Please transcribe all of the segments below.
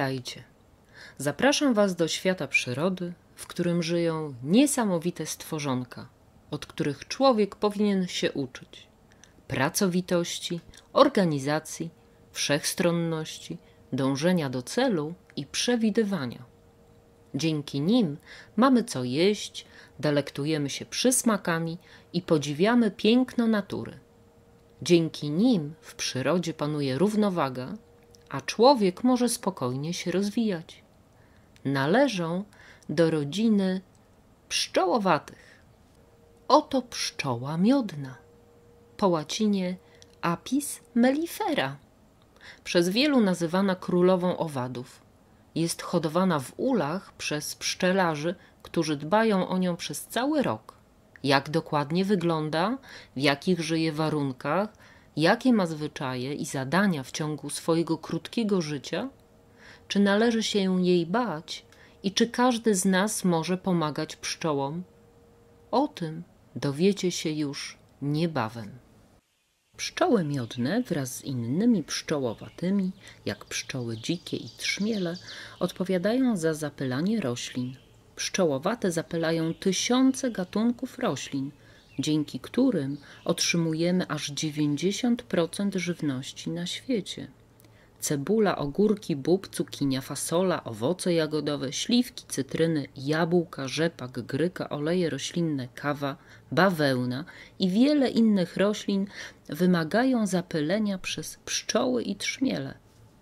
Witajcie. Zapraszam Was do świata przyrody, w którym żyją niesamowite stworzonka, od których człowiek powinien się uczyć. Pracowitości, organizacji, wszechstronności, dążenia do celu i przewidywania. Dzięki nim mamy co jeść, delektujemy się przysmakami i podziwiamy piękno natury. Dzięki nim w przyrodzie panuje równowaga, a człowiek może spokojnie się rozwijać. Należą do rodziny pszczołowatych. Oto pszczoła miodna, po łacinie Apis mellifera, przez wielu nazywana królową owadów. Jest hodowana w ulach przez pszczelarzy, którzy dbają o nią przez cały rok. Jak dokładnie wygląda, w jakich żyje warunkach, jakie ma zwyczaje i zadania w ciągu swojego krótkiego życia, czy należy się jej bać i czy każdy z nas może pomagać pszczołom? O tym dowiecie się już niebawem. Pszczoły miodne wraz z innymi pszczołowatymi, jak pszczoły dzikie i trzmiele, odpowiadają za zapylanie roślin. Pszczołowate zapylają tysiące gatunków roślin, dzięki którym otrzymujemy aż 90% żywności na świecie. Cebula, ogórki, bób, cukinia, fasola, owoce jagodowe, śliwki, cytryny, jabłka, rzepak, gryka, oleje roślinne, kawa, bawełna i wiele innych roślin wymagają zapylenia przez pszczoły i trzmiele.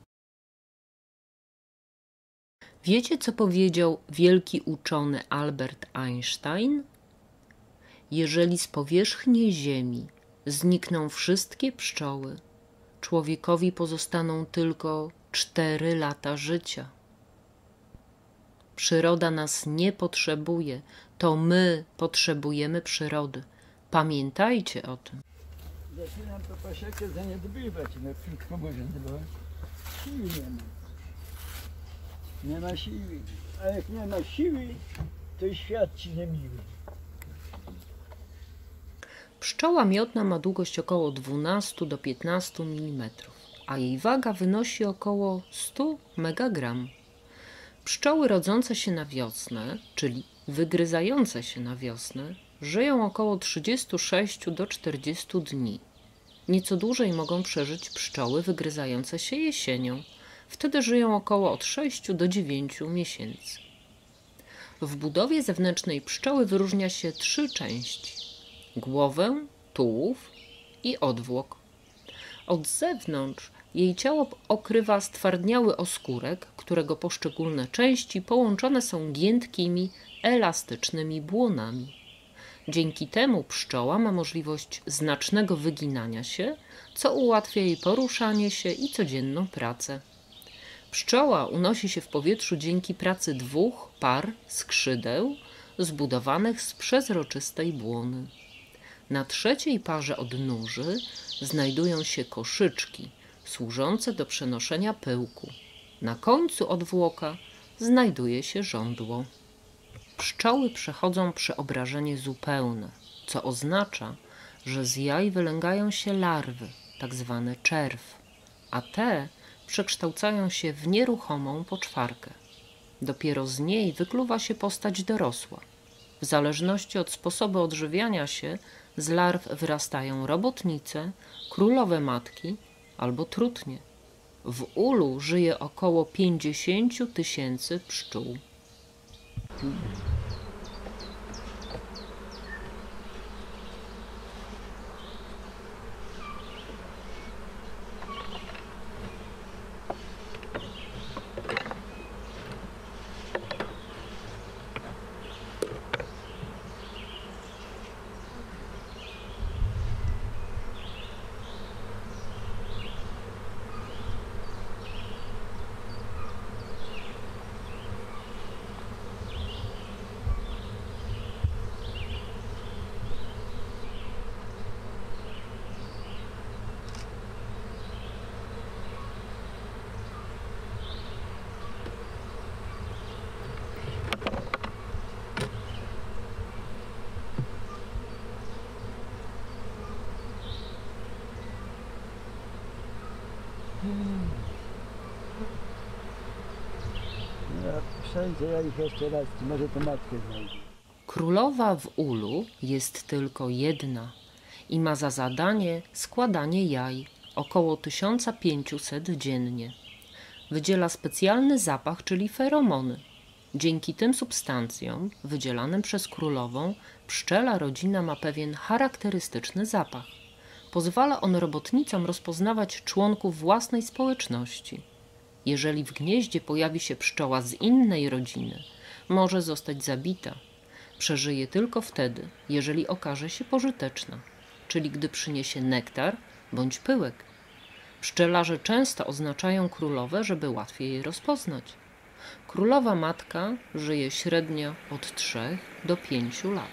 Wiecie, co powiedział wielki uczony Albert Einstein? Jeżeli z powierzchni Ziemi znikną wszystkie pszczoły, człowiekowi pozostaną tylko 4 lata życia. Przyroda nas nie potrzebuje, to my potrzebujemy przyrody. Pamiętajcie o tym. Zaczynam to pasiekę zaniedbywać, krótko mówiąc, bo siły nie ma. Nie ma siły, a jak nie ma siły, to i świat ci niemiły. Pszczoła miodna ma długość około 12 do 15 mm, a jej waga wynosi około 100 megagram. Pszczoły rodzące się na wiosnę, czyli wygryzające się na wiosnę, żyją około 36 do 40 dni. Nieco dłużej mogą przeżyć pszczoły wygryzające się jesienią. Wtedy żyją około od 6 do 9 miesięcy. W budowie zewnętrznej pszczoły wyróżnia się 3 części: głowę, tułów i odwłok. Od zewnątrz jej ciało okrywa stwardniały oskórek, którego poszczególne części połączone są giętkimi, elastycznymi błonami. Dzięki temu pszczoła ma możliwość znacznego wyginania się, co ułatwia jej poruszanie się i codzienną pracę. Pszczoła unosi się w powietrzu dzięki pracy 2 par skrzydeł zbudowanych z przezroczystej błony. Na 3. parze odnóży znajdują się koszyczki służące do przenoszenia pyłku. Na końcu odwłoka znajduje się żądło. Pszczoły przechodzą przeobrażenie zupełne, co oznacza, że z jaj wylęgają się larwy, tak zwane czerw, a te przekształcają się w nieruchomą poczwarkę. Dopiero z niej wykluwa się postać dorosła. W zależności od sposobu odżywiania się z larw wyrastają robotnice, królowe matki albo trutnie. W ulu żyje około 50 000 pszczół. zapraszajcie, ja ich jeszcze raz, może to matkę znajdę. Królowa w ulu jest tylko jedna i ma za zadanie składanie jaj, około 1500 dziennie. Wydziela specjalny zapach, czyli feromony. Dzięki tym substancjom, wydzielanym przez królową, pszczela rodzina ma pewien charakterystyczny zapach. Pozwala on robotnicom rozpoznawać członków własnej społeczności. Jeżeli w gnieździe pojawi się pszczoła z innej rodziny, może zostać zabita. Przeżyje tylko wtedy, jeżeli okaże się pożyteczna, czyli gdy przyniesie nektar bądź pyłek. Pszczelarze często oznaczają królowę, żeby łatwiej je rozpoznać. Królowa matka żyje średnio od 3 do 5 lat.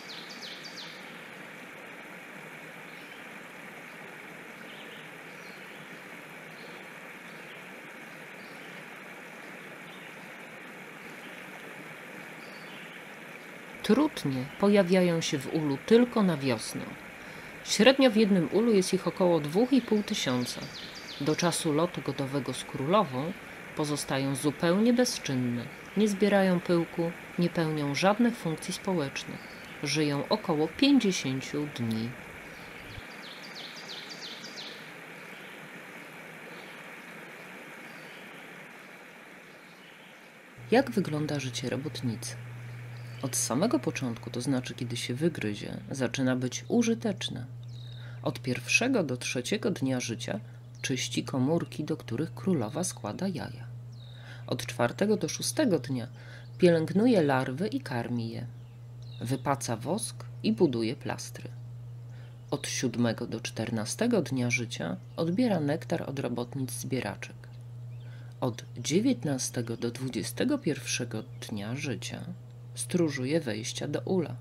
Trutnie pojawiają się w ulu tylko na wiosnę. Średnio w jednym ulu jest ich około 2500. Do czasu lotu godowego z królową pozostają zupełnie bezczynne, nie zbierają pyłku, nie pełnią żadnych funkcji społecznych. Żyją około 50 dni. Jak wygląda życie robotnicy? Od samego początku, to znaczy kiedy się wygryzie, zaczyna być użyteczne. Od 1. do 3. dnia życia czyści komórki, do których królowa składa jaja. Od 4. do 6. dnia pielęgnuje larwy i karmi je. Wypaca wosk i buduje plastry. Od 7. do 14. dnia życia odbiera nektar od robotnic zbieraczek. Od 19. do 21. dnia życia stróżuje wejścia do ula.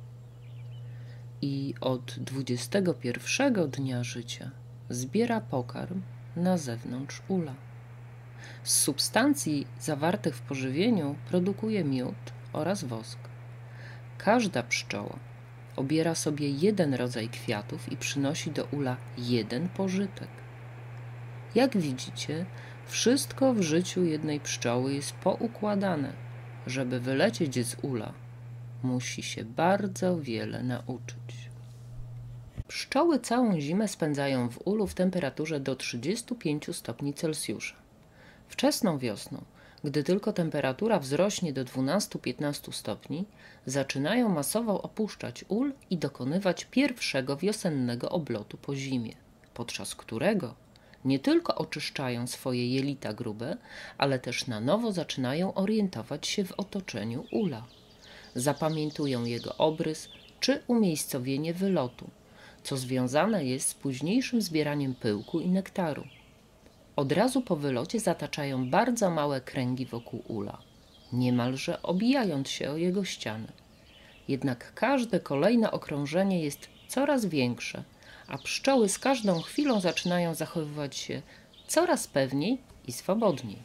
I od 21. dnia życia zbiera pokarm na zewnątrz ula. Z substancji zawartych w pożywieniu produkuje miód oraz wosk. Każda pszczoła obiera sobie jeden rodzaj kwiatów i przynosi do ula jeden pożytek. Jak widzicie, wszystko w życiu jednej pszczoły jest poukładane. Żeby wylecieć z ula, musi się bardzo wiele nauczyć. Pszczoły całą zimę spędzają w ulu w temperaturze do 35 stopni Celsjusza. Wczesną wiosną, gdy tylko temperatura wzrośnie do 12-15 stopni, zaczynają masowo opuszczać ul i dokonywać pierwszego wiosennego oblotu po zimie, podczas którego nie tylko oczyszczają swoje jelita grube, ale też na nowo zaczynają orientować się w otoczeniu ula. Zapamiętują jego obrys czy umiejscowienie wylotu, co związane jest z późniejszym zbieraniem pyłku i nektaru. Od razu po wylocie zataczają bardzo małe kręgi wokół ula, niemalże obijając się o jego ścianę. Jednak każde kolejne okrążenie jest coraz większe, a pszczoły z każdą chwilą zaczynają zachowywać się coraz pewniej i swobodniej.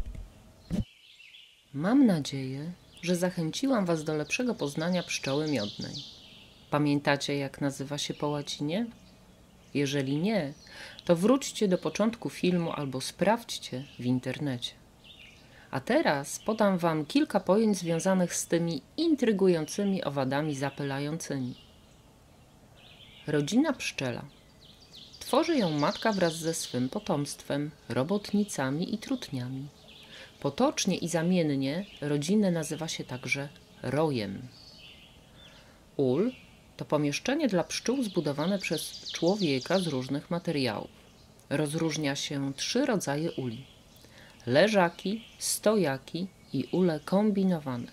Mam nadzieję, że zachęciłam Was do lepszego poznania pszczoły miodnej. Pamiętacie, jak nazywa się po łacinie? Jeżeli nie, to wróćcie do początku filmu albo sprawdźcie w internecie. A teraz podam Wam kilka pojęć związanych z tymi intrygującymi owadami zapylającymi. Rodzina pszczela. Tworzy ją matka wraz ze swym potomstwem, robotnicami i trutniami. Potocznie i zamiennie rodzinę nazywa się także rojem. Ul to pomieszczenie dla pszczół zbudowane przez człowieka z różnych materiałów. Rozróżnia się 3 rodzaje uli: leżaki, stojaki i ule kombinowane.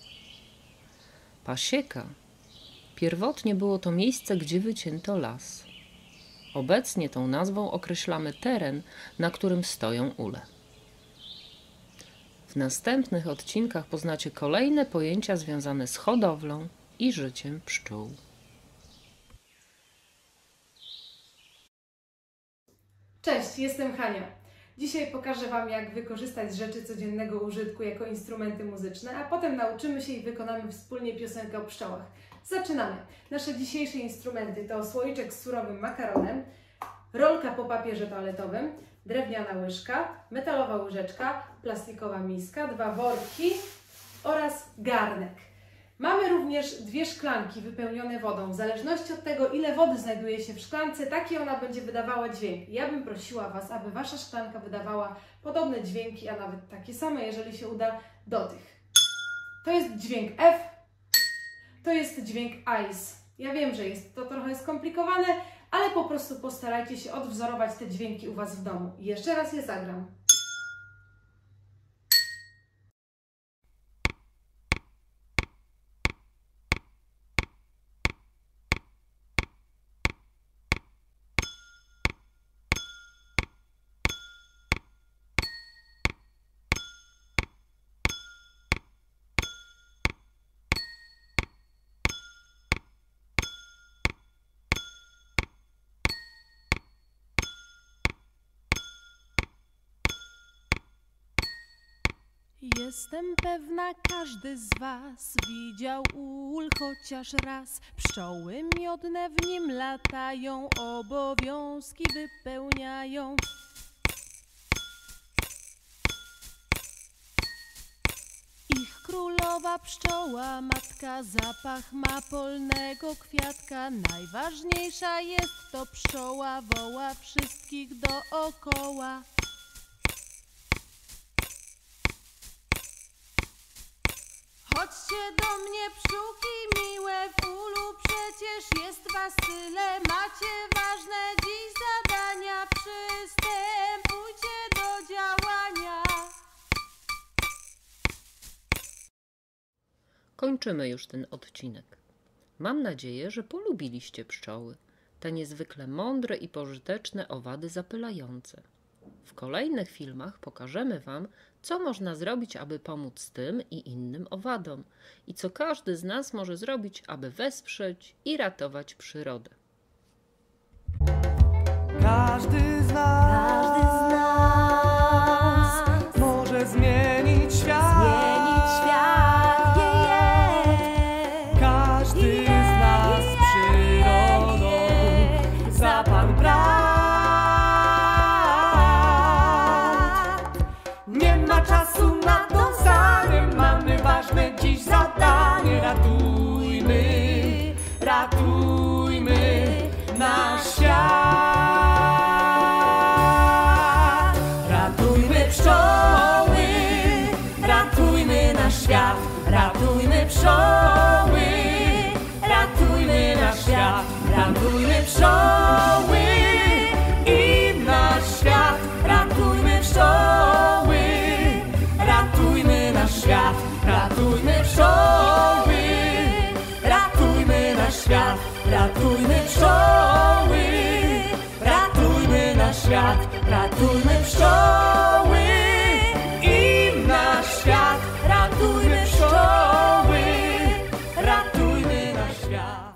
Pasieka. Pierwotnie było to miejsce, gdzie wycięto las. Obecnie tą nazwą określamy teren, na którym stoją ule. W następnych odcinkach poznacie kolejne pojęcia związane z hodowlą i życiem pszczół. Cześć, jestem Hania. Dzisiaj pokażę Wam, jak wykorzystać rzeczy codziennego użytku jako instrumenty muzyczne, a potem nauczymy się i wykonamy wspólnie piosenkę o pszczołach. Zaczynamy! Nasze dzisiejsze instrumenty to słoiczek z surowym makaronem, rolka po papierze toaletowym, drewniana łyżka, metalowa łyżeczka, plastikowa miska, 2 worki oraz garnek. Mamy również 2 szklanki wypełnione wodą. W zależności od tego, ile wody znajduje się w szklance, taki ona będzie wydawała dźwięk. Ja bym prosiła Was, aby Wasza szklanka wydawała podobne dźwięki, a nawet takie same, jeżeli się uda, do tych. To jest dźwięk F, to jest dźwięk ice. Ja wiem, że jest to trochę skomplikowane, ale po prostu postarajcie się odwzorować te dźwięki u Was w domu. I jeszcze raz je zagram. Jestem pewna, każdy z was widział ul chociaż raz. Pszczoły miodne w nim latają, obowiązki wypełniają. Ich królowa pszczoła matka, zapach ma polnego kwiatka. Najważniejsza jest to pszczoła, woła wszystkich dookoła. Chodźcie do mnie, pszczółki miłe, w ulu przecież jest was tyle. Macie ważne dziś zadania, przystępujcie do działania. Kończymy już ten odcinek. Mam nadzieję, że polubiliście pszczoły, te niezwykle mądre i pożyteczne owady zapylające. W kolejnych filmach pokażemy Wam, co można zrobić, aby pomóc tym i innym owadom i co każdy z nas może zrobić, aby wesprzeć i ratować przyrodę. Każdy z nas może zmienić świat. Każdy z nas przyrodą za Pan brat. Nie ma czasu na dąsanie, mamy ważne dziś zadanie. Ratujmy, ratujmy nasz świat. Ratujmy pszczoły, ratujmy nasz świat. Ratujmy pszczoły, ratujmy nasz świat. Ratujmy pszczoły i nasz świat. Ratujmy pszczoły, ratujmy nasz świat. Ratujmy pszczoły, ratujmy nasz świat. Ratujmy pszczoły, ratujmy nasz świat. Ratujmy pszczoły i nasz świat. Ratujmy pszczoły, ratujmy nasz świat.